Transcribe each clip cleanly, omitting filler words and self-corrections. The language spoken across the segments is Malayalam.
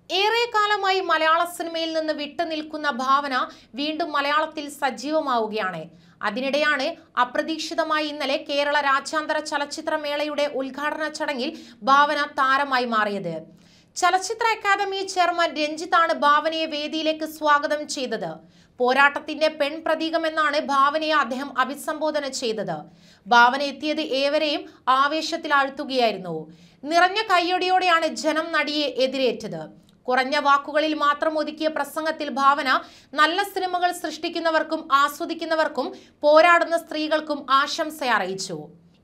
ഏറെക്കാലമായി മലയാള സിനിമയിൽ നിന്ന് വിട്ടുനിൽക്കുന്ന ഭാവന വീണ്ടും മലയാളത്തിൽ സജീവമാവുകയാണ്. അതിനിടെയാണ് അപ്രതീക്ഷിതമായി ഇന്നലെ കേരള രാജ്യാന്തര ചലച്ചിത്രമേളയുടെ ഉദ്ഘാടന ചടങ്ങിൽ ഭാവന താരമായി മാറിയത്. ചലച്ചിത്ര അക്കാദമി ചെയർമാൻ രഞ്ജിത്താണ് ഭാവനയെ വേദിയിലേക്ക് സ്വാഗതം ചെയ്തത്. പോരാട്ടത്തിന്റെ പെൺപ്രതീകമെന്നാണ് ഭാവനയെ അദ്ദേഹം അഭിസംബോധന ചെയ്തത്. ഭാവന എത്തിയത് ഏവരെയും ആവേശത്തിലാഴ്ത്തുകയായിരുന്നു. നിറഞ്ഞ കയ്യടിയോടെയാണ് ജനം നടിയെ എതിരേറ്റത്. കുറഞ്ഞ വാക്കുകളിൽ മാത്രം ഒതുക്കിയ പ്രസംഗത്തിൽ ഭാവന നല്ല സിനിമകൾ സൃഷ്ടിക്കുന്നവർക്കും ആസ്വദിക്കുന്നവർക്കും പോരാടുന്ന സ്ത്രീകൾക്കും ആശംസ അറിയിച്ചു.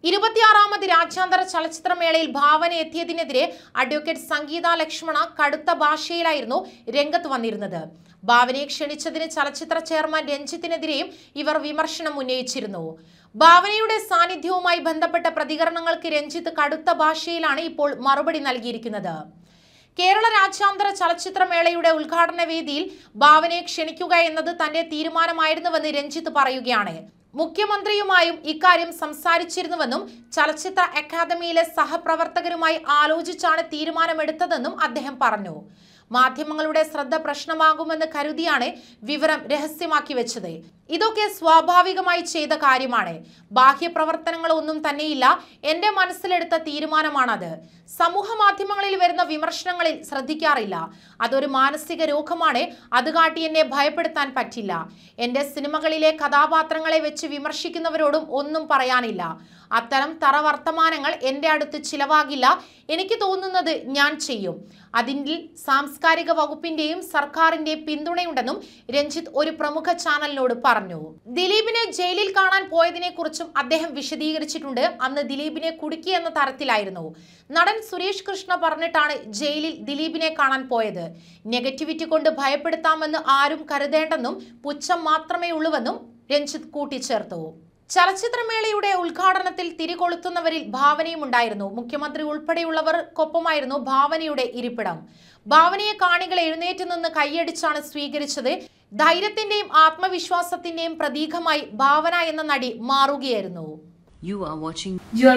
26ാമത് രാജ്യാന്തര ചലച്ചിത്രമേളയിൽ ഭാവന എത്തിയതിനെതിരെ അഡ്വക്കേറ്റ് സംഗീത ലക്ഷ്മണ കടുത്ത ഭാഷയിലായിരുന്നു രംഗത്ത് വന്നിരുന്നത്. ഭാവനയെ ക്ഷണിച്ചതിന് ചലച്ചിത്ര ചെയർമാൻ രഞ്ജിത്തിനെതിരെയും ഇവർ വിമർശനം ഉന്നയിച്ചിരുന്നു. ഭാവനയുടെ സാന്നിധ്യവുമായി ബന്ധപ്പെട്ട പ്രതികരണങ്ങൾക്ക് രഞ്ജിത്ത് കടുത്ത ഭാഷയിലാണ് ഇപ്പോൾ മറുപടി നൽകിയിരിക്കുന്നത്. കേരള രാജ്യാന്തര ചലച്ചിത്രമേളയുടെ ഉദ്ഘാടന വേദിയിൽ ഭാവനയെ ക്ഷണിക്കുക എന്നത് തന്റെ തീരുമാനമായിരുന്നുവെന്ന് രഞ്ജിത്ത് പറയുകയാണ്. മുഖ്യമന്ത്രിയുമായും ഇക്കാര്യം സംസാരിച്ചിരുന്നുവെന്നും ചലച്ചിത്ര അക്കാദമിയിലെ സഹപ്രവർത്തകരുമായി ആലോചിച്ചാണ് തീരുമാനമെടുത്തതെന്നും അദ്ദേഹം പറഞ്ഞു. മാധ്യമങ്ങളുടെ ശ്രദ്ധ പ്രശ്നമാകുമെന്ന് കരുതിയാണ് വിവരം രഹസ്യമാക്കി വെച്ചത്. ഇതൊക്കെ സ്വാഭാവികമായി ചെയ്ത കാര്യമാണ്. ബാഹ്യപ്രവർത്തനങ്ങളൊന്നും തന്നെയില്ല. എന്റെ മനസ്സിലെടുത്ത തീരുമാനമാണത്. സമൂഹ മാധ്യമങ്ങളിൽ വരുന്ന വിമർശനങ്ങളിൽ ശ്രദ്ധിക്കാറില്ല. അതൊരു മാനസിക രോഗമാണ്. അത് കാട്ടി എന്നെ ഭയപ്പെടുത്താൻ പറ്റില്ല. എന്റെ സിനിമകളിലെ കഥാപാത്രങ്ങളെ വെച്ച് വിമർശിക്കുന്നവരോടും ഒന്നും പറയാനില്ല. അത്തരം തറവർത്തമാനങ്ങൾ എന്റെ അടുത്ത് ചിലവാകില്ല. എനിക്ക് തോന്നുന്നത് ഞാൻ ചെയ്യും. അതിൽ സാംസ്കാരിക വകുപ്പിന്റെയും സർക്കാരിന്റെയും പിന്തുണയുണ്ടെന്നും രഞ്ജിത്ത് ഒരു പ്രമുഖ ചാനലിനോട് പറഞ്ഞു. ദിലീപിനെ ജയിലിൽ കാണാൻ പോയതിനെ കുറിച്ചും അദ്ദേഹം വിശദീകരിച്ചിട്ടുണ്ട്. അന്ന് ദിലീപിനെ കുടുക്കിയെന്ന തരത്തിലായിരുന്നു. നടൻ സുരേഷ് കൃഷ്ണ പറഞ്ഞിട്ടാണ് ജയിലിൽ ദിലീപിനെ കാണാൻ പോയത്. നെഗറ്റിവിറ്റി കൊണ്ട് ഭയപ്പെടുത്താമെന്ന് ആരും കരുതേണ്ടെന്നും പുച്ഛം മാത്രമേ ഉള്ളൂവെന്നും രഞ്ജിത്ത് കൂട്ടിച്ചേർത്തു. ചലച്ചിത്രമേളയുടെ ഉദ്ഘാടനത്തിൽ തിരികൊളുത്തുന്നവരിൽ ഭാവനയും ഉണ്ടായിരുന്നു. മുഖ്യമന്ത്രി ഉൾപ്പെടെയുള്ളവർക്കൊപ്പമായിരുന്നു ഭാവനയുടെ ഇരിപ്പിടം. ഭാവനയെ കാണികൾ എഴുന്നേറ്റ് നിന്ന് കൈയടിച്ചാണ് സ്വീകരിച്ചത്. ധൈര്യത്തിന്റെയും ആത്മവിശ്വാസത്തിന്റെയും പ്രതീകമായി ഭാവന എന്ന നടി മാറുകയായിരുന്നു. You're watching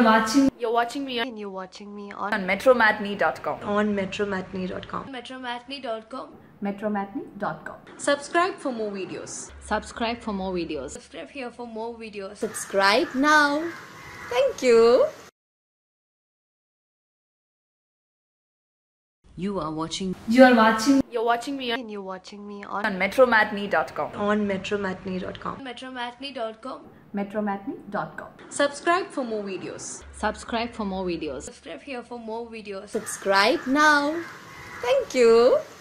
me on metromatinee.com. On metromatinee.com. metromatinee.com. metromatinee.com. Subscribe for more videos. Subscribe for more videos. Subscribe here for more videos. Subscribe now. Thank you. You're watching me on metromatinee.com. On metromatinee.com. metromatinee.com. metromatinee.com. Subscribe for more videos. Subscribe for more videos. Subscribe here for more videos. Subscribe now. Thank you.